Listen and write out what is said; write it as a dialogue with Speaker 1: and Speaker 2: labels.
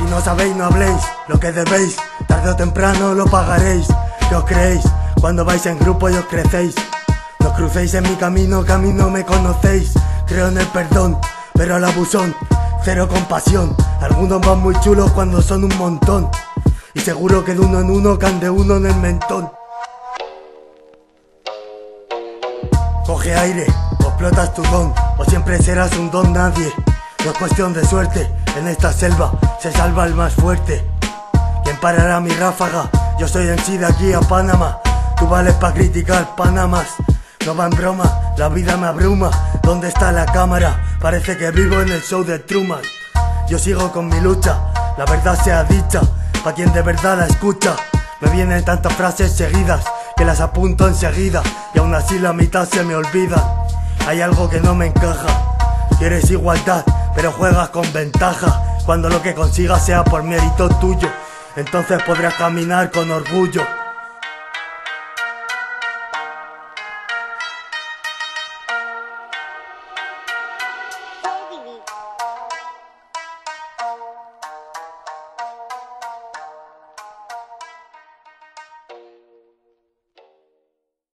Speaker 1: no sabéis, no habléis lo que debéis, tarde o temprano lo pagaréis. ¿Qué os creéis? Cuando vais en grupo y os crecéis. No crucéis en mi camino, que a mí no me conocéis. Creo en el perdón, pero al abusón, cero compasión. Algunos van muy chulos cuando son un montón, y seguro que de uno en uno caen de uno en el mentón. Coge aire, o explotas tu don, o siempre serás un don nadie. No es cuestión de suerte, en esta selva se salva el más fuerte. ¿Quién parará mi ráfaga? Yo soy en sí de aquí a Panamá. Tú vales pa' criticar Panamas. No va en broma, la vida me abruma. ¿Dónde está la cámara? Parece que vivo en el show de Truman. Yo sigo con mi lucha, la verdad sea dicha, pa' quien de verdad la escucha. Me vienen tantas frases seguidas que las apunto enseguida, y aún así la mitad se me olvida. Hay algo que no me encaja. Quieres igualdad, pero juegas con ventaja. Cuando lo que consigas sea por mérito tuyo, entonces podrás caminar con orgullo.